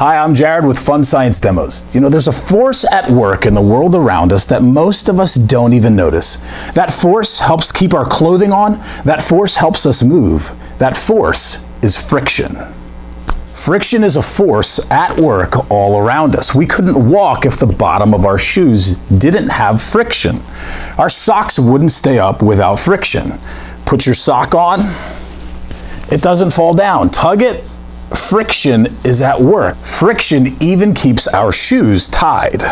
Hi, I'm Jared with Fun Science Demos. You know, there's a force at work in the world around us that most of us don't even notice. That force helps keep our clothing on. That force helps us move. That force is friction. Friction is a force at work all around us. We couldn't walk if the bottom of our shoes didn't have friction. Our socks wouldn't stay up without friction. Put your sock on, it doesn't fall down. Tug it, friction is at work. Friction even keeps our shoes tied.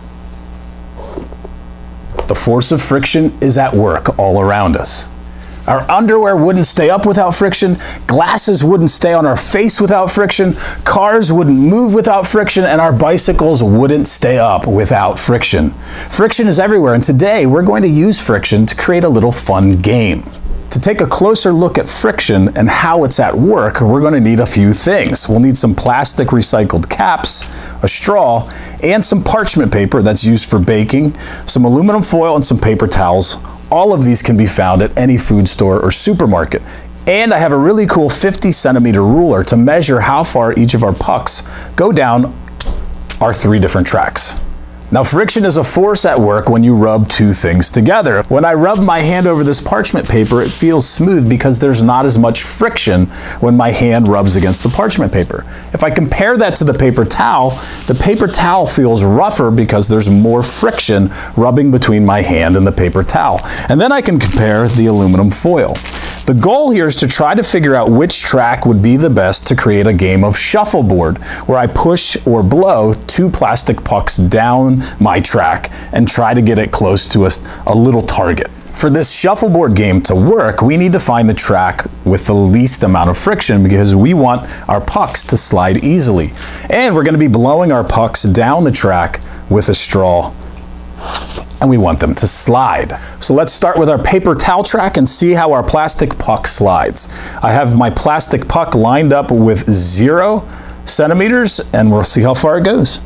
The force of friction is at work all around us. Our underwear wouldn't stay up without friction, glasses wouldn't stay on our face without friction, cars wouldn't move without friction, and our bicycles wouldn't stay up without friction. Friction is everywhere, and today we're going to use friction to create a little fun game. To take a closer look at friction and how it's at work, we're going to need a few things. We'll need some plastic recycled caps, a straw, and some parchment paper that's used for baking, some aluminum foil, and some paper towels. All of these can be found at any food store or supermarket. And I have a really cool 50-centimeter ruler to measure how far each of our pucks go down our 3 different tracks. Now, friction is a force at work when you rub 2 things together. When I rub my hand over this parchment paper, it feels smooth because there's not as much friction when my hand rubs against the parchment paper. If I compare that to the paper towel feels rougher because there's more friction rubbing between my hand and the paper towel. And then I can compare the aluminum foil. The goal here is to try to figure out which track would be the best to create a game of shuffleboard, where I push or blow 2 plastic pucks down my track and try to get it close to a little target. For this shuffleboard game to work, we need to find the track with the least amount of friction because we want our pucks to slide easily. And we're going to be blowing our pucks down the track with a straw, and we want them to slide. So let's start with our paper towel track and see how our plastic puck slides. I have my plastic puck lined up with 0 centimeters, and we'll see how far it goes.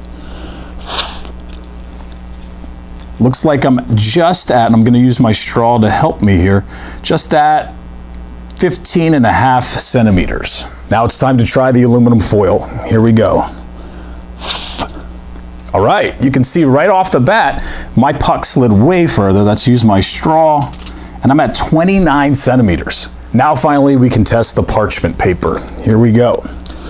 Looks like I'm just at, and I'm going to use my straw to help me here, just at 15.5 centimeters. Now it's time to try the aluminum foil. Here we go. All right, you can see right off the bat, my puck slid way further. Let's use my straw, and I'm at 29 centimeters. Now finally we can test the parchment paper. Here we go.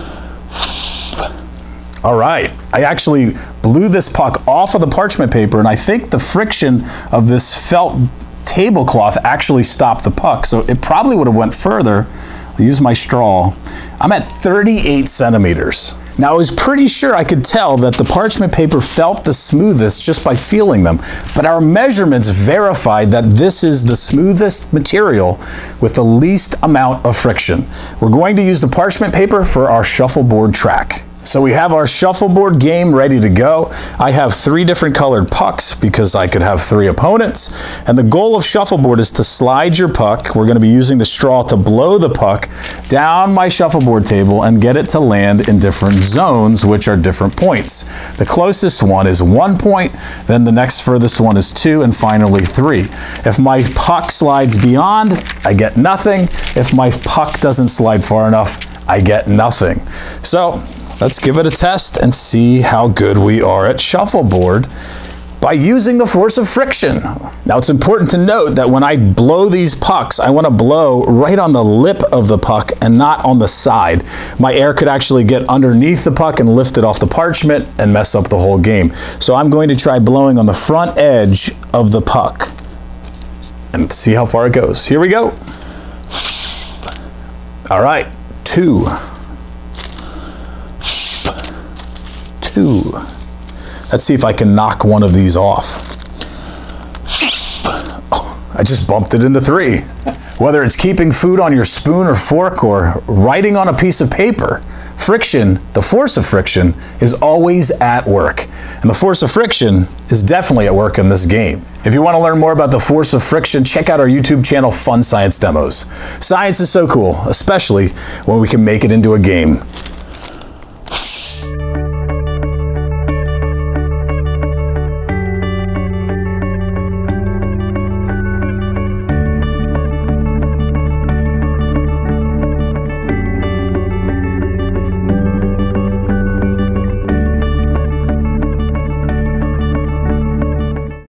All right, I actually blew this puck off of the parchment paper, and I think the friction of this felt tablecloth actually stopped the puck, so it probably would have went further. I'll use my straw. I'm at 38 centimeters. Now, I was pretty sure I could tell that the parchment paper felt the smoothest just by feeling them, but our measurements verified that this is the smoothest material with the least amount of friction. We're going to use the parchment paper for our shuffleboard track. So we have our shuffleboard game ready to go. I have 3 different colored pucks because I could have 3 opponents. And the goal of shuffleboard is to slide your puck. We're going to be using the straw to blow the puck down my shuffleboard table and get it to land in different zones, which are different points. The closest one is 1 point, then the next furthest one is 2, and finally 3. If my puck slides beyond, I get nothing. If my puck doesn't slide far enough, I get nothing. So let's give it a test and see how good we are at shuffleboard by using the force of friction. Now, it's important to note that when I blow these pucks, I want to blow right on the lip of the puck and not on the side. My air could actually get underneath the puck and lift it off the parchment and mess up the whole game. So I'm going to try blowing on the front edge of the puck and see how far it goes. Here we go. All right, 2. Let's see if I can knock one of these off. Oh, I just bumped it into 3. Whether it's keeping food on your spoon or fork or writing on a piece of paper, friction, the force of friction, is always at work. And the force of friction is definitely at work in this game. If you want to learn more about the force of friction, check out our YouTube channel, Fun Science Demos. Science is so cool, especially when we can make it into a game.